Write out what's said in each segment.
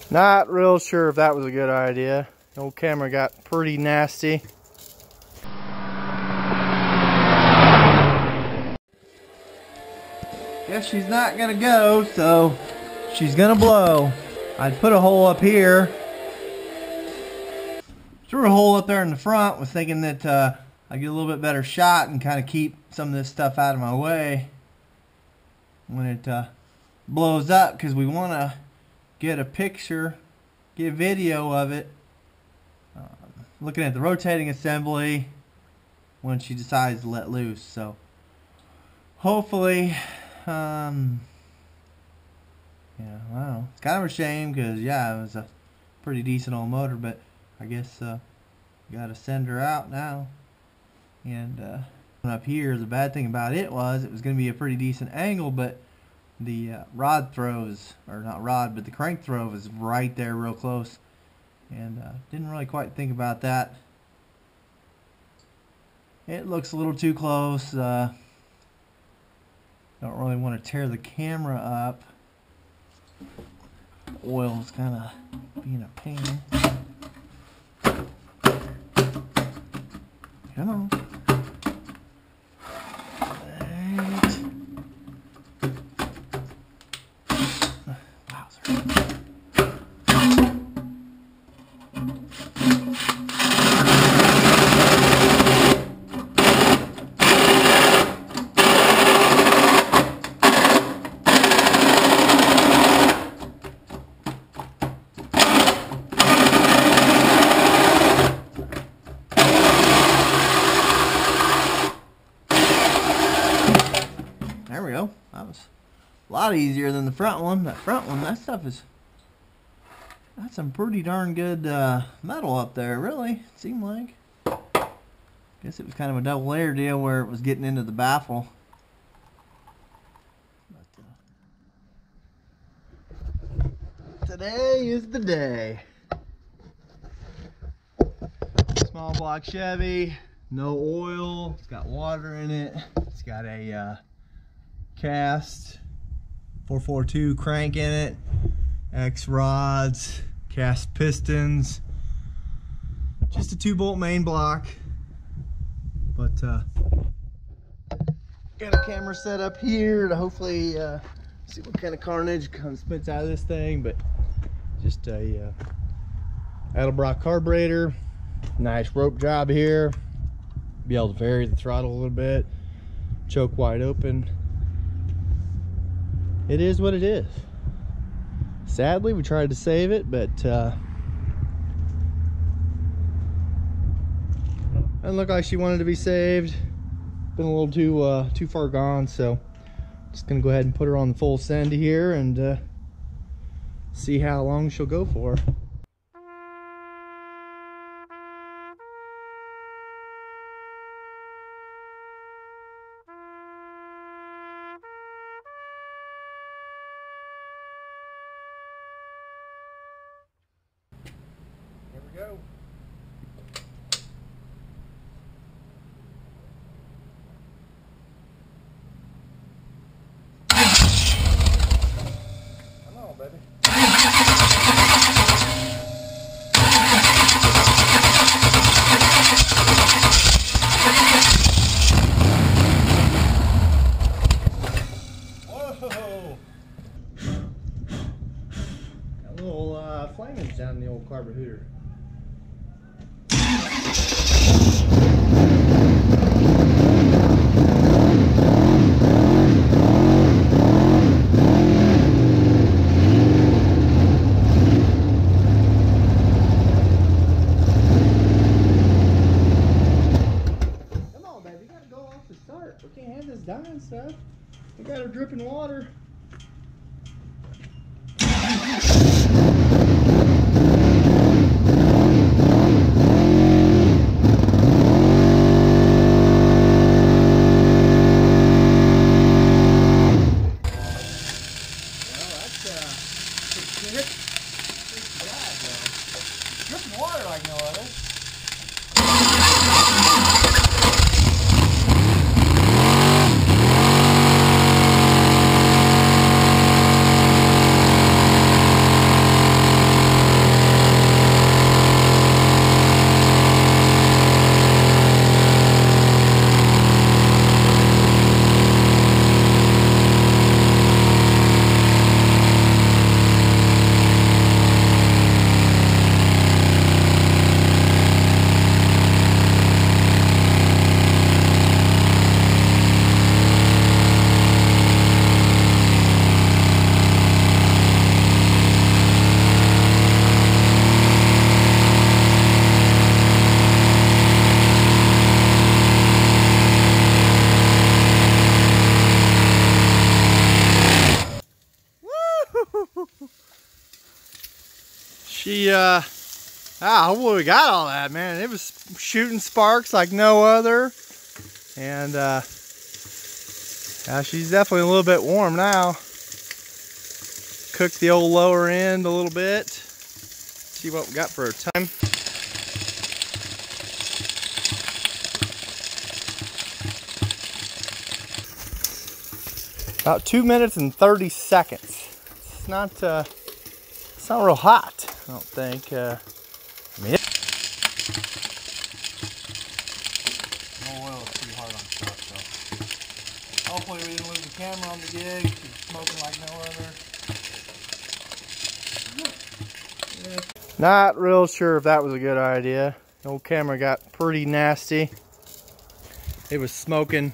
Not real sure if that was a good idea. The old camera got pretty nasty. Guess she's not gonna go, so she's gonna blow. I'd put a hole up here. Threw a hole up there in the front, was thinking that I'd get a little bit better shot and kind of keep some of this stuff out of my way when it blows up, because we want to get a picture, get video of it, looking at the rotating assembly when she decides to let loose. So hopefully, yeah, wow, it's kind of a shame because yeah, it was a pretty decent old motor, but I guess gotta send her out now. And up here, the bad thing about it was going to be a pretty decent angle, but the rod throws, or not rod, but the crank throw is right there real close, and didn't really quite think about that. It looks a little too close. Don't really want to tear the camera up. Oil's kind of being a pain. Come on. There we go. That was a lot easier than the front one. That front one, that stuff is, that's some pretty darn good metal up there, really, it seemed like. Guess it was kind of a double layer deal where it was getting into the baffle. But, today is the day. Small block Chevy, no oil, it's got water in it, it's got a cast 442 crank in it, X rods, cast pistons, just a 2-bolt main block. But got a camera set up here to hopefully see what kind of carnage spits out of this thing. But just a Edelbrock carburetor, nice rope job here, be able to vary the throttle a little bit, choke wide open. It is what it is. Sadly, we tried to save it, but doesn't look like she wanted to be saved. Been a little too far gone, so just gonna go ahead and put her on the full send here and see how long she'll go for. Here we go. Come on, baby. Whoa! Got little flamings down in the old carburetor. We can't have this dying stuff. We got her dripping water. Dripping water like no other. She, hopefully we got all that, man. It was shooting sparks like no other. And, she's definitely a little bit warm now. Cook the old lower end a little bit. See what we got for her time. About 2 minutes and 30 seconds. It's not real hot, I don't think. No oil is pretty hard on stuff, so hopefully we didn't lose the camera on the gig. She's smoking like no other. Not real sure if that was a good idea. The old camera got pretty nasty. It was smoking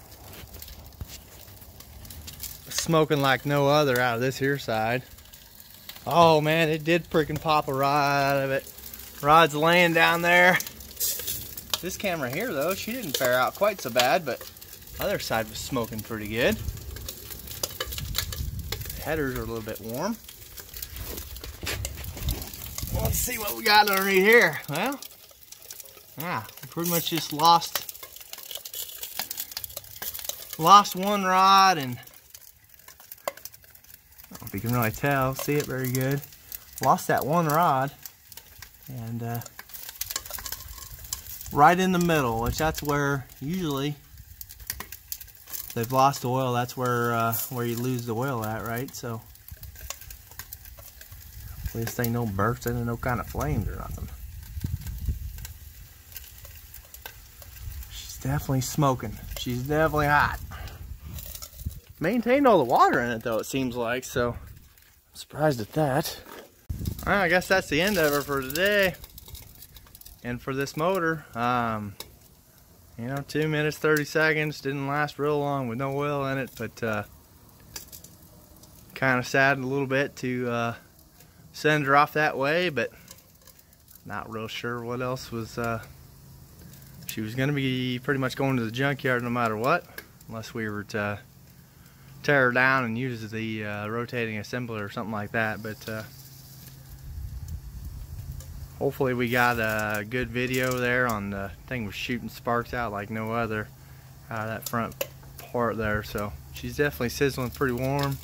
like no other out of this here side. Oh man, it did freaking pop a rod out of it. Rod's laying down there. This camera here though, she didn't fare out quite so bad, but other side was smoking pretty good. Headers are a little bit warm. Let's see what we got underneath here. Well, yeah, we pretty much just lost one rod, and I don't know if you can really tell, see it very good. Lost that one rod, and right in the middle, which that's where usually if they've lost oil, that's where you lose the oil at, right? So this thing don't burst into no kind of flames or nothing. She's definitely smoking. She's definitely hot. Maintained all the water in it though, it seems like, so I'm surprised at that. Alright, I guess that's the end of her for today. And for this motor, you know, 2 minutes, 30 seconds, didn't last real long with no oil in it, but kind of saddened a little bit to send her off that way, but not real sure what else was. She was going to be pretty much going to the junkyard no matter what, unless we were to tear her down and use the rotating assembler or something like that. But hopefully we got a good video there on the thing was shooting sparks out like no other out of that front part there. So she's definitely sizzling pretty warm.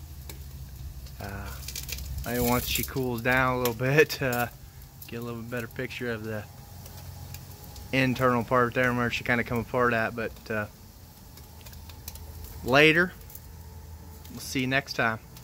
Maybe once she cools down a little bit, get a little bit better picture of the internal part there and where she kind of come apart at. But later, we'll see you next time.